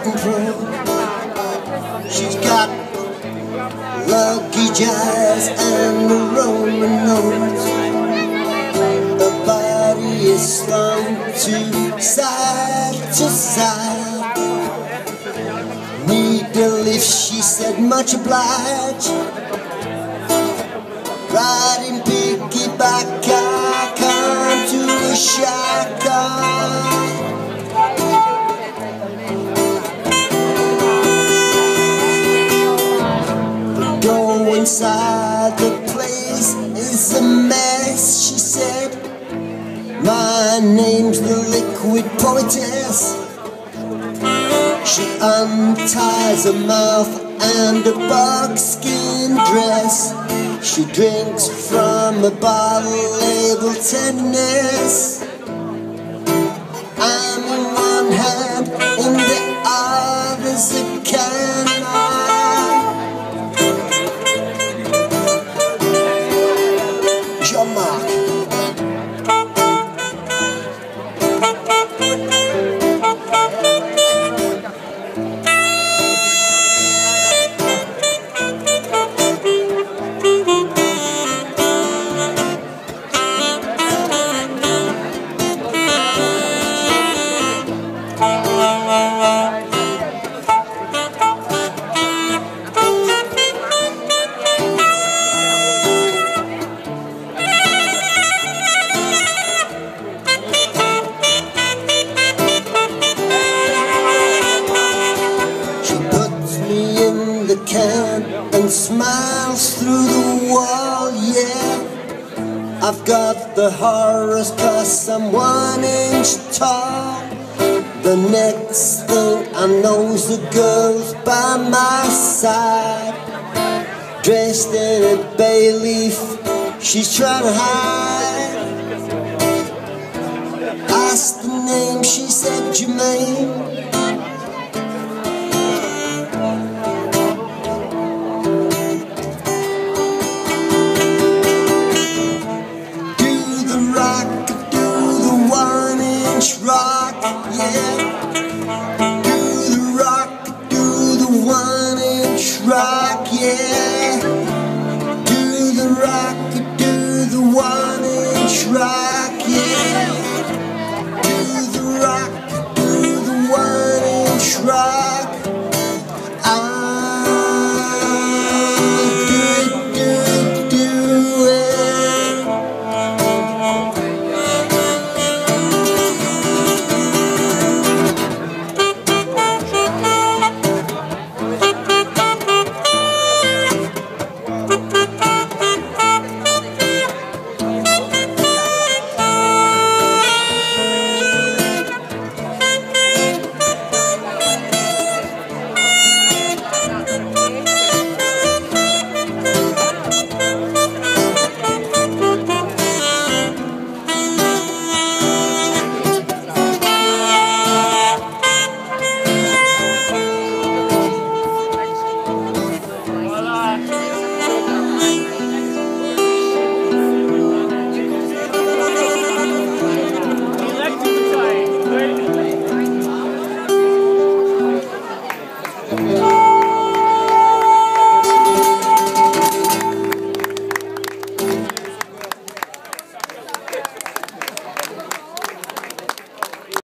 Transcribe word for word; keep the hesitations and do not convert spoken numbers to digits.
starting from. She's got luggage eyes and the Roman nose. Her body is slung to side to side. Need a lift, she said, much obliged. Riding piggyback, I come to a shotgun. Go inside, the place is a mess, she said. My name's the liquid poetess. She unties her mouth and a buckskin dress. She drinks from a bottle labeled tenderness. I'm in one hand, in the other's a canine. Jean-Marc. And smiles through the wall, yeah. I've got the horrors cause I'm one inch tall. The next thing I know's the girl's by my side, dressed in a bay leaf, she's trying to hide. Asked the name, she said Jermaine. Rock, yeah. Do the rock, do the one inch rock, yeah. Do the rock, do the one inch rock, yeah. Do the rock, do the one inch rock. I'll do it, do it, do it. Voilà.